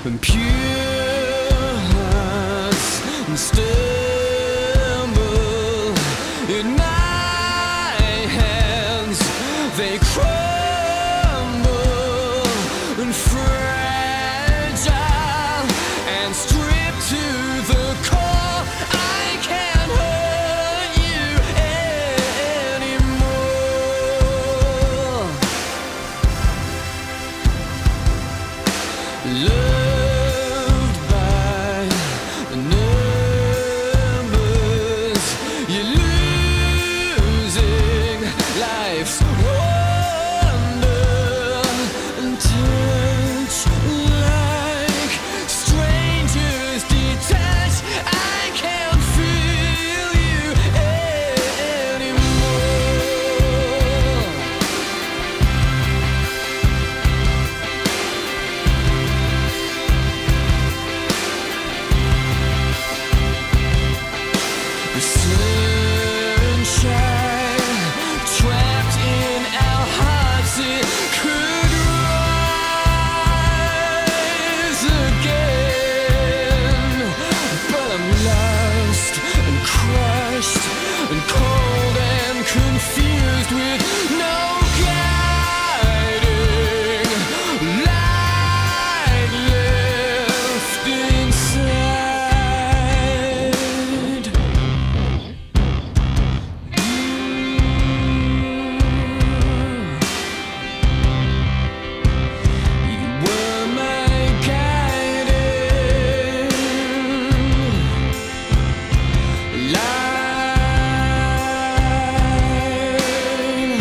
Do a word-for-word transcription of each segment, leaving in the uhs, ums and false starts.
and pure hearts stumble in my hands. They crumble and fragile and stripped to the core. I can't hurt you anymore. Loved by the numbers, you're losing life's wonder, and touch like strangers detached. I can't feel you anymore. The sunshine trapped in our hearts, it could rise again. But I'm lost and crushed and cold and confused, with no guiding light left inside. You were my guiding light.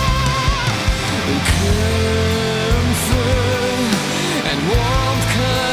Comfort and warmth.